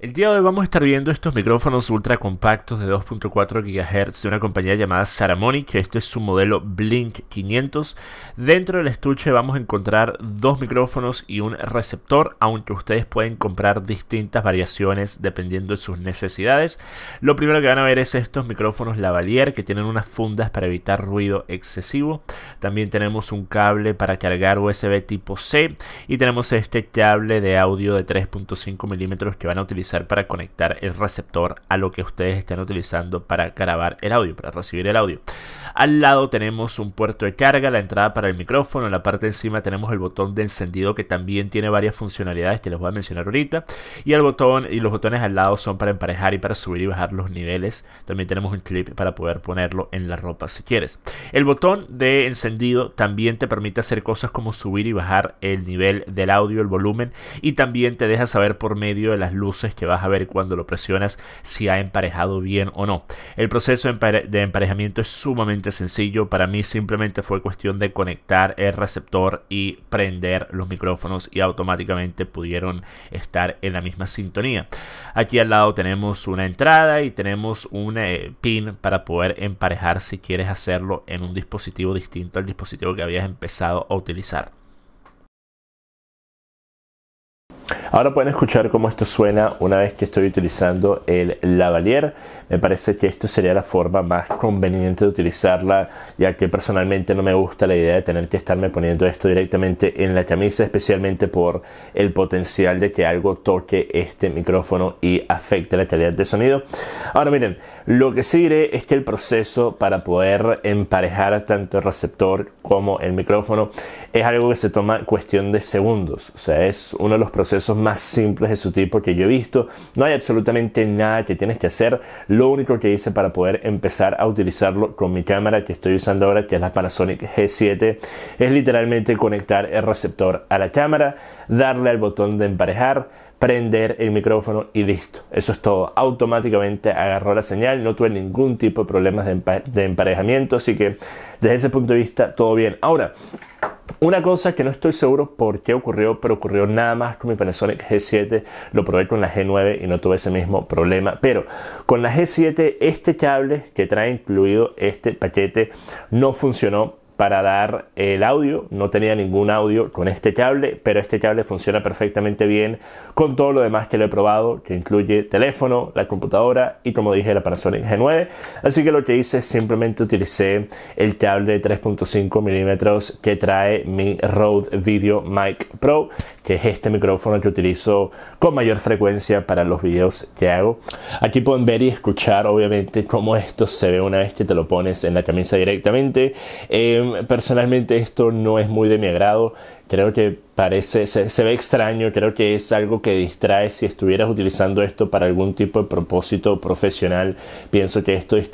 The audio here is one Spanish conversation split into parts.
El día de hoy vamos a estar viendo estos micrófonos ultra compactos de 2.4 GHz de una compañía llamada Saramonic. Este es su modelo Blink 500. Dentro del estuche vamos a encontrar dos micrófonos y un receptor, aunque ustedes pueden comprar distintas variaciones dependiendo de sus necesidades. Lo primero que van a ver es estos micrófonos lavalier que tienen unas fundas para evitar ruido excesivo. También tenemos un cable para cargar USB tipo C y tenemos este cable de audio de 3.5 milímetros que van a utilizar para conectar el receptor a lo que ustedes estén utilizando para grabar el audio, para recibir el audio. Al lado tenemos un puerto de carga, la entrada para el micrófono. En la parte de encima tenemos el botón de encendido que también tiene varias funcionalidades que les voy a mencionar ahorita. Y los botones al lado son para emparejar y para subir y bajar los niveles. También tenemos un clip para poder ponerlo en la ropa si quieres. El botón de encendido también te permite hacer cosas como subir y bajar el nivel del audio, el volumen, y también te deja saber por medio de las luces que vas a ver cuando lo presionas si ha emparejado bien o no. El proceso de emparejamiento es sumamente sencillo. Para mí simplemente fue cuestión de conectar el receptor y prender los micrófonos y automáticamente pudieron estar en la misma sintonía. Aquí al lado tenemos una entrada y tenemos un pin para poder emparejar si quieres hacerlo en un dispositivo distinto al dispositivo que habías empezado a utilizar. Ahora pueden escuchar cómo esto suena una vez que estoy utilizando el lavalier. Me parece que esto sería la forma más conveniente de utilizarla, ya que personalmente no me gusta la idea de tener que estarme poniendo esto directamente en la camisa, especialmente por el potencial de que algo toque este micrófono y afecte la calidad de sonido. Ahora miren, lo que sí diré es que el proceso para poder emparejar tanto el receptor como el micrófono es algo que se toma cuestión de segundos. O sea, es uno de los procesos más simples de su tipo que yo he visto. No hay absolutamente nada que tienes que hacer. Lo único que hice para poder empezar a utilizarlo con mi cámara que estoy usando ahora, que es la Panasonic G7, es literalmente conectar el receptor a la cámara, darle al botón de emparejar, prender el micrófono y listo. Eso es todo. Automáticamente agarró la señal, no tuve ningún tipo de problemas de emparejamiento, así que desde ese punto de vista todo bien. Ahora, una cosa que no estoy seguro por qué ocurrió, pero ocurrió nada más con mi Panasonic G7. Lo probé con la G9 y no tuve ese mismo problema, pero con la G7 este cable que trae incluido este paquete no funcionó para dar el audio. No tenía ningún audio con este cable, pero este cable funciona perfectamente bien con todo lo demás que lo he probado, que incluye teléfono, la computadora y, como dije, la Panasonic G9. Así que lo que hice es simplemente utilicé el cable de 3.5 milímetros que trae mi Rode VideoMic Pro, que es este micrófono que utilizo con mayor frecuencia para los videos que hago. Aquí pueden ver y escuchar obviamente cómo esto se ve una vez que te lo pones en la camisa directamente. Personalmente esto no es muy de mi agrado. Creo que se ve extraño, creo que es algo que distrae. Si estuvieras utilizando esto para algún tipo de propósito profesional, pienso que esto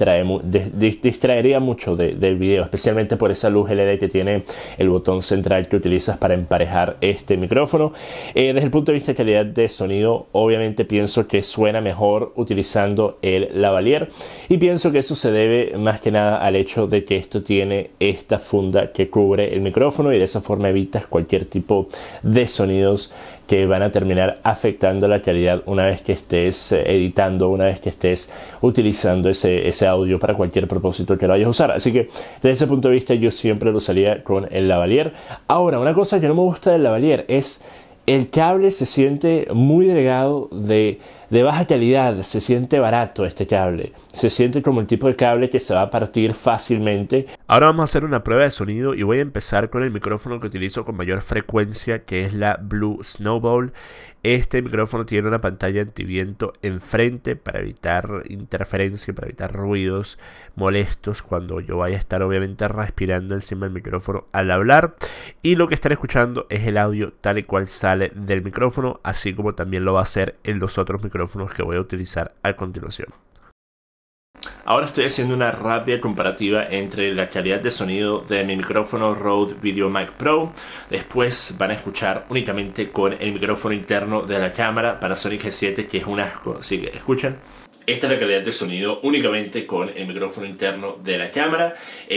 distraería mucho del video, especialmente por esa luz LED que tiene el botón central que utilizas para emparejar este micrófono. Desde el punto de vista de calidad de sonido, obviamente pienso que suena mejor utilizando el lavalier, y pienso que eso se debe más que nada al hecho de que esto tiene esta funda que cubre el micrófono y de esa forma evitas cualquier tipo de sonidos que van a terminar afectando la calidad una vez que estés editando, una vez que estés utilizando ese audio para cualquier propósito que lo vayas a usar. Así que desde ese punto de vista yo siempre lo usaría con el lavalier. Ahora, una cosa que no me gusta del lavalier es el cable. Se siente muy delgado, de baja calidad, se siente barato este cable, se siente como el tipo de cable que se va a partir fácilmente. Ahora vamos a hacer una prueba de sonido y voy a empezar con el micrófono que utilizo con mayor frecuencia, que es la Blue Snowball. Este micrófono tiene una pantalla antiviento enfrente para evitar interferencia, para evitar ruidos molestos cuando yo vaya a estar obviamente respirando encima del micrófono al hablar, y lo que están escuchando es el audio tal y cual sale del micrófono, así como también lo va a hacer en los otros micrófonos que voy a utilizar a continuación. Ahora estoy haciendo una rápida comparativa entre la calidad de sonido de mi micrófono Rode VideoMic Pro. Después van a escuchar únicamente con el micrófono interno de la cámara Panasonic G7, que es un asco. Así que escuchen. Esta es la calidad de sonido únicamente con el micrófono interno de la cámara.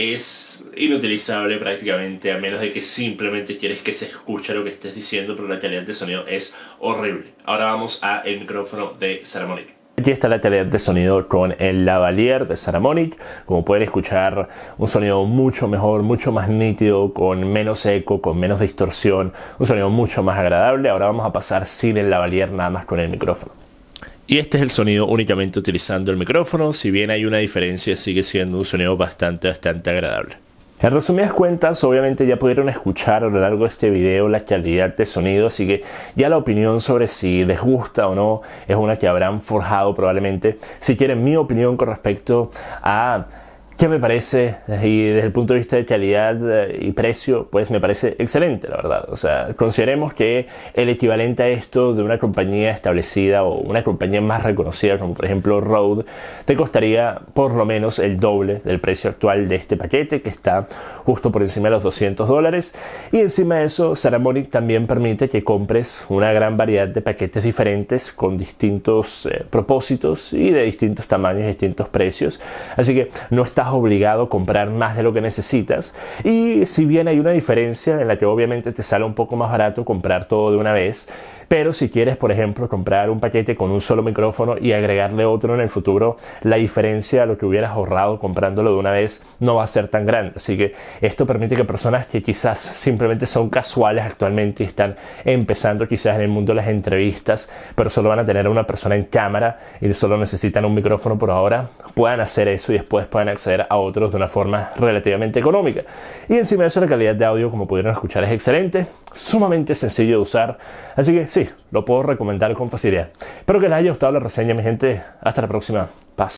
Es inutilizable prácticamente, a menos de que simplemente quieres que se escuche lo que estés diciendo, pero la calidad de sonido es horrible. Ahora vamos a el micrófono de Saramonic. Aquí está la calidad de sonido con el lavalier de Saramonic. Como pueden escuchar, un sonido mucho mejor, mucho más nítido, con menos eco, con menos distorsión, un sonido mucho más agradable. Ahora vamos a pasar sin el lavalier, nada más con el micrófono. Y este es el sonido únicamente utilizando el micrófono. Si bien hay una diferencia, sigue siendo un sonido bastante agradable. En resumidas cuentas, obviamente ya pudieron escuchar a lo largo de este video la calidad de sonido, así que ya la opinión sobre si les gusta o no es una que habrán forjado probablemente. Si quieren mi opinión con respecto a qué me parece, y desde el punto de vista de calidad y precio, pues me parece excelente, la verdad. O sea, consideremos que el equivalente a esto de una compañía establecida o una compañía más reconocida, como por ejemplo Rode, te costaría por lo menos el doble del precio actual de este paquete, que está justo por encima de los $200. Y encima de eso, Saramonic también permite que compres una gran variedad de paquetes diferentes con distintos propósitos y de distintos tamaños y distintos precios. Así que no estás obligado a comprar más de lo que necesitas, y si bien hay una diferencia en la que obviamente te sale un poco más barato comprar todo de una vez, pero si quieres, por ejemplo, comprar un paquete con un solo micrófono y agregarle otro en el futuro, la diferencia a lo que hubieras ahorrado comprándolo de una vez no va a ser tan grande. Así que esto permite que personas que quizás simplemente son casuales actualmente y están empezando quizás en el mundo de las entrevistas, pero solo van a tener a una persona en cámara y solo necesitan un micrófono por ahora, puedan hacer eso y después puedan acceder a otros de una forma relativamente económica. Y encima de eso, la calidad de audio, como pudieron escuchar, es excelente, sumamente sencillo de usar, así que sí, lo puedo recomendar con facilidad. Espero que les haya gustado la reseña, mi gente. Hasta la próxima. Paz.